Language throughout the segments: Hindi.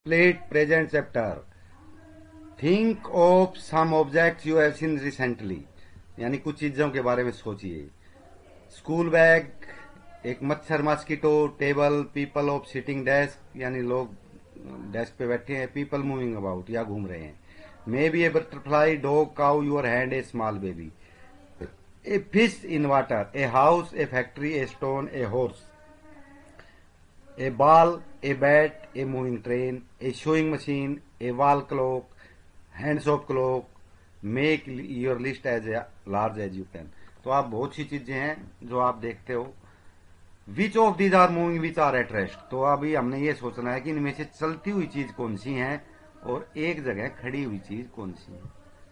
Complete present chapter. Think of some objects you have seen recently. यानी कुछ चीजों के बारे में सोचिए. स्कूल बैग, एक मच्छर mosquito, table, people of sitting desk यानी लोग डेस्क पे बैठे हैं, पीपल मूविंग अबाउट या घूम रहे हैं. Maybe a butterfly, dog, cow, your hand, a small baby. A fish in water, a house, a factory, a stone, a horse. A ball, a bat, a moving train, a sewing machine, a wall clock, hands of clock. Make your list as large as you can. तो आप बहुत सी चीजें हैं जो आप देखते हो. Which of these are moving, which are at rest. तो अभी हमने ये सोचना है कि इनमें से चलती हुई चीज कौन सी है और एक जगह खड़ी हुई चीज कौन सी है.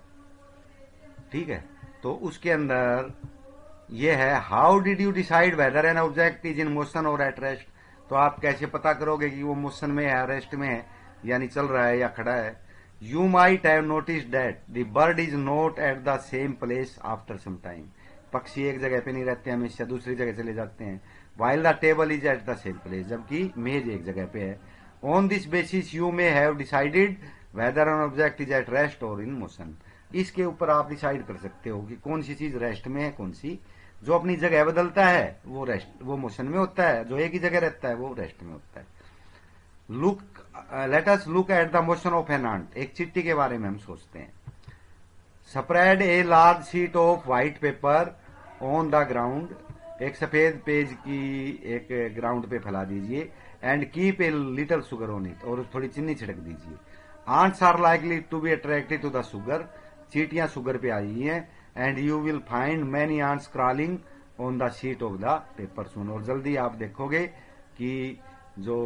ठीक है, तो उसके अंदर ये है, how did you decide whether an object is in motion और एट रेस्ट. तो आप कैसे पता करोगे कि वो मोशन में है, रेस्ट में है, यानी चल रहा है या खड़ा है. You might have notice that the bird is not at the same place after some time. पक्षी एक जगह पे नहीं रहते, हमेशा दूसरी जगह चले जाते हैं. While the table is at the same place, जबकि मेज एक जगह पे है. On this basis you may have decided whether an object is at rest और इन मोशन. इसके ऊपर आप डिसाइड कर सकते हो कि कौन सी चीज रेस्ट में है, कौन सी जो अपनी जगह बदलता है वो रेस्ट, वो मोशन में होता है. जो एक ही जगह रहता है वो रेस्ट में होता है. Look, let us look at the motion of an ant. एक चिट्ठी के बारे में हम सोचते हैं. Spread a large sheet of white paper on the ground. एक सफेद पेज की एक ग्राउंड पे फैला दीजिए. And keep a little sugar on it, और थोड़ी चीनी छिड़क दीजिए. Ants are likely to be attracted to the sugar. चींटियां शुगर पे आई हैं. And you will find many ants crawling on the sheet of the paper soon. और जल्दी आप देखोगे कि जो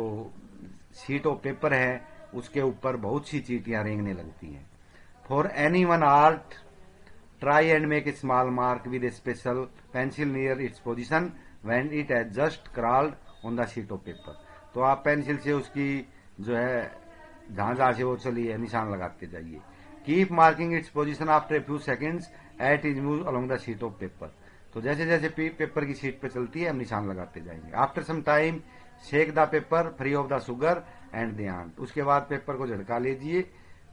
शीट ऑफ पेपर है उसके ऊपर बहुत सी चींटियां रेंगने लगती हैं. For any one ant, try and make a small mark with a special pencil near its position when it has just crawled on the sheet of paper. तो आप पेंसिल से उसकी जो है जहां जहां से वो चली है निशान लगाते जाइए. Keep marking its position after a few seconds as it move along the sheet of paper. तो जैसे जैसे पेपर की शीट पे चलती है हम निशान लगाते जाएंगे. After some time shake the paper free of the sugar and the ant. उसके बाद पेपर को झटका लीजिए,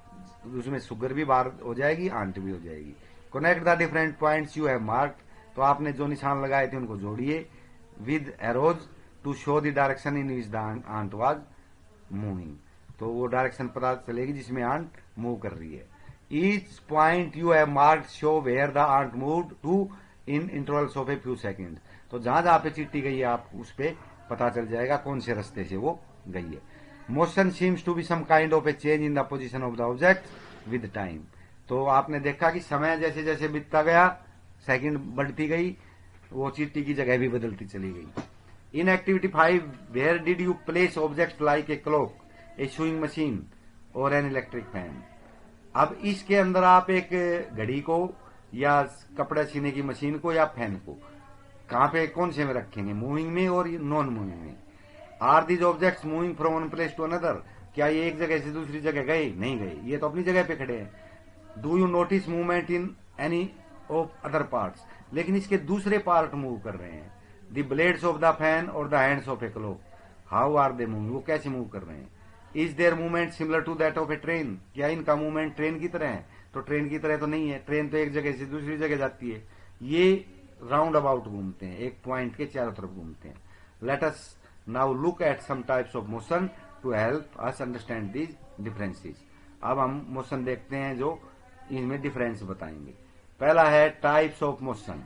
उसमें शुगर भी बाहर हो जाएगी, आंट भी हो जाएगी. Connect the different points you have marked. तो आपने जो निशान लगाए थे उनको जोड़िए with arrows to show the direction in which the ant was moving. तो वो डायरेक्शन पता चलेगी जिसमें आंट मूव कर रही है. Each point you have marked show where the ant moved to in intervals of a few seconds. तो जहां जहां पे चिट्ठी गई है आप उस पे पता चल जाएगा कौन से रास्ते से वो गई है. Motion seems to be some kind of a change in the position of the object with time. तो आपने देखा कि समय जैसे जैसे बीतता गया, सेकंड बढ़ती गई, वो चिट्ठी की जगह भी बदलती चली गई. In activity 5, where did you place objects like a clock, a sewing machine or an electric fan? अब इसके अंदर आप एक घड़ी को या कपड़ा सीने की मशीन को या फैन को कहां पे कौन से में रखेंगे, मूविंग में और नॉन मूविंग में. Are these objects moving from one place to another. क्या ये एक जगह से दूसरी जगह गए? नहीं गए, ये तो अपनी जगह पे खड़े हैं. Do you notice movement in any of other parts. लेकिन इसके दूसरे पार्ट मूव कर रहे हैं. The blades of the fan और the hands of a clock, how are they moving, वो कैसे मूव कर रहे हैं. Is there movement similar to that of a train. क्या इनका मूवमेंट ट्रेन की तरह है? तो ट्रेन की तरह तो नहीं है. ट्रेन तो एक जगह से दूसरी जगह जाती है, ये राउंड अबाउट घूमते हैं, एक पॉइंट के चारों तरफ घूमते हैं. Let us now look at some types of motion to help us understand these differences. अब हम मोशन देखते हैं जो इनमें डिफरेंस बताएंगे. पहला है types of motion.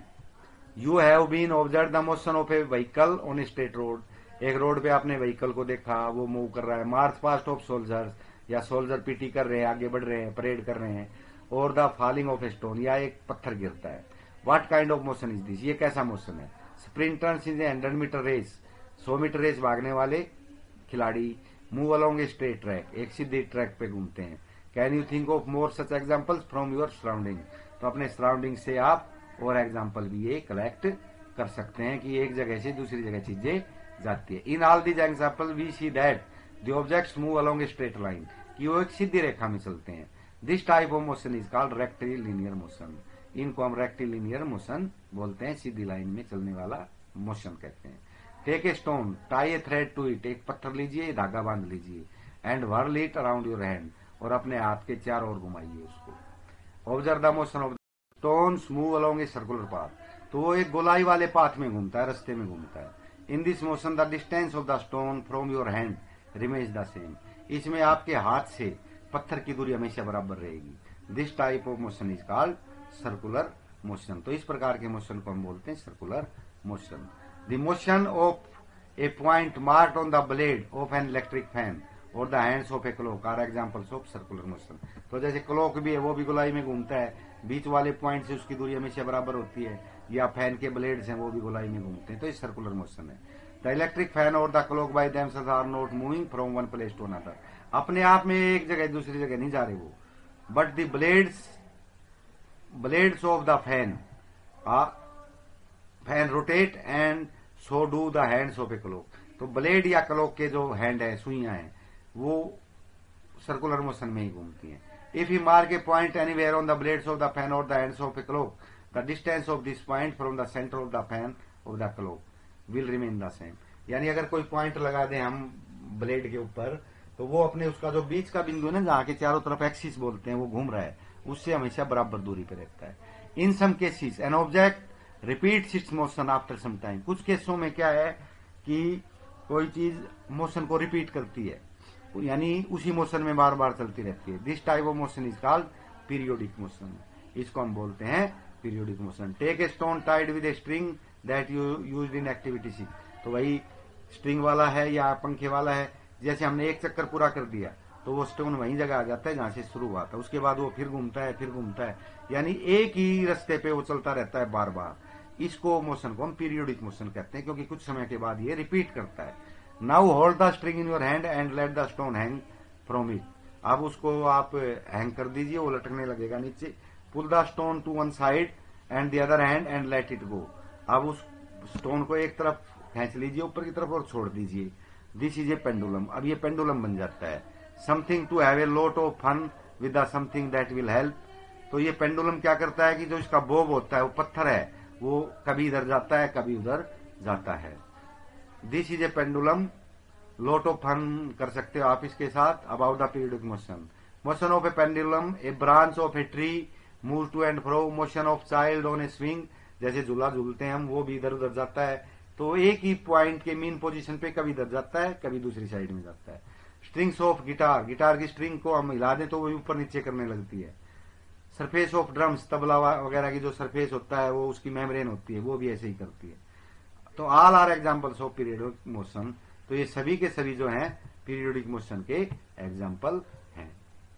You have been observe the motion of a vehicle on a straight road. एक रोड पे आपने व्हीकल को देखा, वो मूव कर रहा है. मार्च पास्ट ऑफ सोल्जर्स, या सोल्जर पीटी कर रहे हैं, आगे बढ़ रहे हैं, परेड कर रहे हैं. और the falling of a stone, या एक पत्थर गिरता है. What kind of motion is this, ये कैसा मोशन है. Sprinters in 100 metre race, 100 metre race भागने वाले खिलाड़ी move along a straight track, एक सीधे ट्रैक पे घूमते हैं. Can you think of more such examples from your surrounding. तो अपने सराउंडिंग से आप और एग्जाम्पल भी ये कलेक्ट कर सकते हैं कि एक जगह से दूसरी जगह चीजें जाती है. In all these example we see that the objects move along a straight line, कि वो एक सीधी रेखा में चलते हैं. This type of motion is called rectilinear motion. इनको हम रेक्टिलिनियर मोशन बोलते हैं, सीधी लाइन में चलने वाला मोशन कहते हैं. Take a stone, tie a thread to it. एक पत्थर लीजिए, धागा बांध लीजिए. And whirl it around your hand, और अपने हाथ के चारों ओर घुमाइए उसको। Observe the motion of stones move along a circular path, तो वो एक गोलाई वाले पाथ में घूमता है, रास्ते में घूमता है। In this motion the distance of the stone from your hand remains the same, इसमें आपके हाथ से पत्थर की दूरी हमेशा बराबर रहेगी। This type of motion is called circular motion. तो इस प्रकार के मोशन को हम बोलते हैं circular motion. The motion of a point marked on the blade of an electric fan और the hands of a clock are examples of circular motion. तो जैसे क्लॉक भी है, वो भी गोलाई में घूमता है, बीच वाले पॉइंट से उसकी दूरी हमेशा बराबर होती है, या फैन के ब्लेड्स हैं वो भी गोलाई में घूमते हैं, तो ये सर्कुलर मोशन है। द इलेक्ट्रिक फैन और the clock by themselves are not moving from one place to another, अपने आप में एक जगह दूसरी जगह नहीं जा रहे वो, but the blades of the fan rotate and so do the hands of a clock. तो ब्लेड या क्लॉक के जो हैंड है, सुइयां हैं, वो सर्कुलर मोशन में ही घूमती हैं। If you mark a point anywhere on the blades of the fan और the hands of a clock, the distance of this point from the centre of the fan of the clock will remain the same. यानी अगर कोई पॉइंट लगा दें हम ब्लेड के ऊपर, तो वो अपने उसका जो बीच का बिंदु है ना, जहां के चारों तरफ एक्सिस बोलते हैं, वो घूम रहा है, उससे हमेशा बराबर दूरी पर रहता है। In some cases an object repeats its motion after some time, कुछ केसों में क्या है कि कोई चीज मोशन को रिपीट करती है, यानी उसी मोशन में बार बार चलती रहती है। This type of motion is called periodic motion, इसको हम बोलते हैं periodic motion. Take a stone tied with a string that you used in activity 6, तो वही स्ट्रिंग वाला है या पंखे वाला है, जैसे हमने एक चक्कर पूरा कर दिया तो वो स्टोन वहीं जगह आ जाता है जहां से शुरू हुआ था, उसके बाद वो फिर घूमता है, फिर घूमता है, यानी एक ही रास्ते पे वो चलता रहता है बार बार। इसको मोशन को हम पीरियोडिक मोशन कहते हैं, क्योंकि कुछ समय के बाद ये रिपीट करता है। Now hold the string in your hand and let the stone hang from it, अब उसको आप हैंग कर दीजिए, वो लटकने लगेगा नीचे। Pull the stone to one side and the other hand and let it go, अब उस स्टोन को एक तरफ खींच लीजिए ऊपर की तरफ और छोड़ दीजिए। दिस इज ए पेंडुलम, अब ये पेंडुलम बन जाता है। Something to have a lot of fun with the something that will help, तो ये पेंडुलम क्या करता है कि जो इसका बोब होता है, वो पत्थर है, वो कभी इधर जाता है कभी उधर जाता है। This is a pendulum, lot of fun कर सकते हो आप इसके साथ। About the periodic motion, motion of a pendulum, a branch of a tree move to and fro, motion of child on a swing, जैसे झूला झूलते हैं हम, वो भी इधर उधर जाता है, तो एक ही पॉइंट के मीन पोजीशन पे कभी इधर जाता है कभी दूसरी साइड में जाता है। स्ट्रिंग्स ऑफ गिटार, गिटार की स्ट्रिंग को हम हिला दें तो वो ऊपर नीचे करने लगती है। सरफेस ऑफ ड्रम्स, तबला वगैरह की जो सरफेस होता है, वो उसकी मेम्ब्रेन होती है, वो भी ऐसे ही करती है। तो all are examples of periodic motion, तो ये सभी के सभी जो हैं पीरियोडिक मोशन के एग्जाम्पल हैं।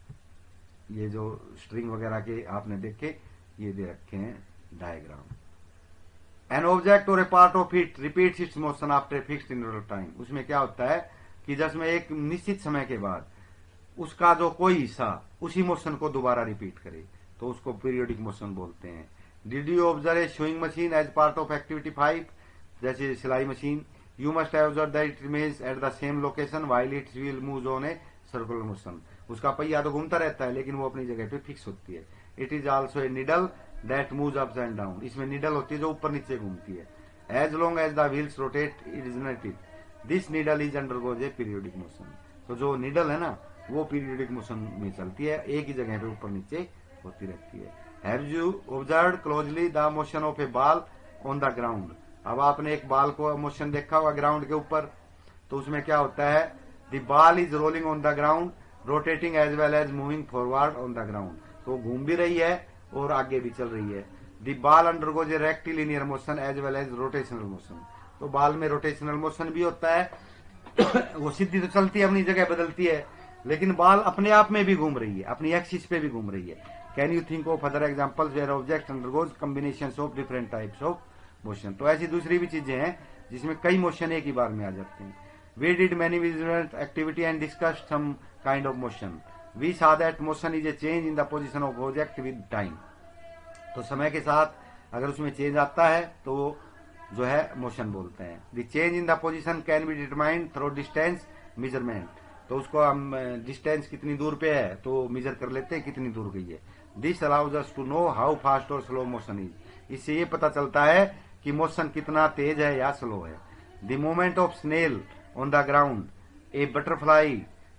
ये जो स्ट्रिंग वगैरह के आपने देखे, ये दे रखे हैं डायग्राम। एन ऑब्जेक्ट और a part of it repeats its motion after a fixed interval time, उसमें क्या होता है कि जिसमें एक निश्चित समय के बाद उसका जो कोई हिस्सा उसी मोशन को दोबारा रिपीट करे, तो उसको पीरियोडिक मोशन बोलते हैं। Did you observe a sewing machine as part of activity 5, जैसे सिलाई machine, you must have observe that it remains at the same location while its wheel moves on a circular motion, उसका पहिया तो घूमता रहता है लेकिन वो अपनी जगह पे फिक्स होती है। It is also a needle that moves ups and down, इसमें निडल होती है जो ऊपर नीचे घूमती है। As long as the wheels rotate it is not this needle is undergoes a periodic motion, तो जो निडल है ना, वो पीरियोडिक मोशन में चलती है, एक ही जगह पे ऊपर नीचे होती रहती है। Have you observe closely the motion of a ball on the ground, अब आपने एक बॉल को मोशन देखा होगा ग्राउंड के ऊपर, तो उसमें क्या होता है, the ball is rolling on the ground rotating as well as moving forward on the ground, तो घूम भी रही है और आगे भी चल रही है। The ball undergoes a rectilinear motion as well as rotational motion, तो बॉल में रोटेशनल मोशन भी होता है वो सीधी तो चलती है, अपनी जगह बदलती है, लेकिन बॉल अपने आप में भी घूम रही है, अपनी एक्सिस पे भी घूम रही है। Can you think of other examples where object undergoes combinations of different types of motion, तो ऐसी दूसरी भी चीजें हैं जिसमें कई मोशन एक ही बार में आ जाते हैं। We did many visual activity and discussed some kind of motion, we saw that motion is a change in the position of object with time, तो समय के साथ अगर उसमें चेंज आता है तो जो है मोशन बोलते हैं। The change in the position can be determined through distance measurement, तो उसको हम डिस्टेंस कितनी दूर पे है तो मेजर कर लेते हैं कितनी दूर गई है। This allows us to know how fast और स्लो मोशन इज, इससे ये पता चलता है कि मोशन कितना तेज है या स्लो है। The movement of snail on the ground, a butterfly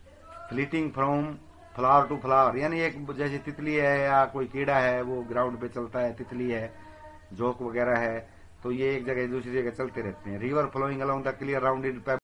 fleeting from flower to flower, यानी एक जैसे तितली है या कोई कीड़ा है वो ग्राउंड पे चलता है, तितली है, जोक वगैरह है, तो ये एक जगह दूसरी जगह चलते रहते हैं। River flowing along the clear rounded